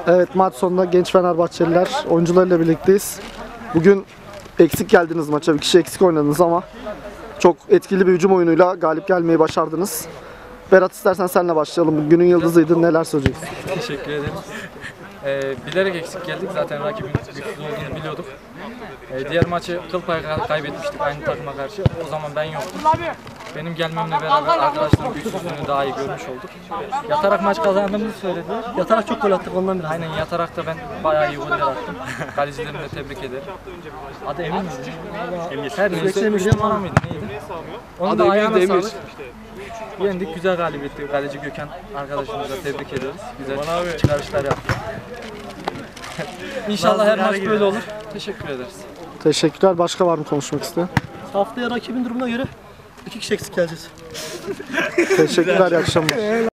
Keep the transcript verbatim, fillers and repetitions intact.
Evet, maç sonunda genç Fenerbahçeliler oyuncularıyla birlikteyiz. Bugün eksik geldiniz maça, bir kişi eksik oynadınız ama çok etkili bir hücum oyunuyla galip gelmeyi başardınız. Berat, istersen seninle başlayalım. Günün yıldızıydın, neler söyleyeceksin? Teşekkür ederim. Ee, bilerek eksik geldik. Zaten rakibin güçsüz olduğunu biliyorduk. Ee, diğer maçı kıl payı kaybetmiştik aynı takıma karşı. O zaman ben yoktum. Benim gelmemle beraber arkadaşlarım güçsüzlüğünü daha iyi görmüş olduk. Yatarak maç kazandığımızı söylediler. Yatarak çok gol attık ondan biri. Aynen, yatarak da ben bayağı iyi goller attım. Kalecilerimi de tebrik ederim. Adı Emir miydi? Emir. Her neyse üç numara mıydı? Neydi? Onun da ayağına sağlık. Yendik, güzel galibiyetti. Kaleci Gökhan arkadaşımıza tebrik ediyoruz. Güzel çıkarışlar yaptı. İnşallah her maç böyle olur. Teşekkür ederiz. Teşekkürler. Başka var mı konuşmak isteyen? Haftaya rakibin durumuna göre iki kişi eksik geleceğiz. Teşekkürler, iyi akşamlar.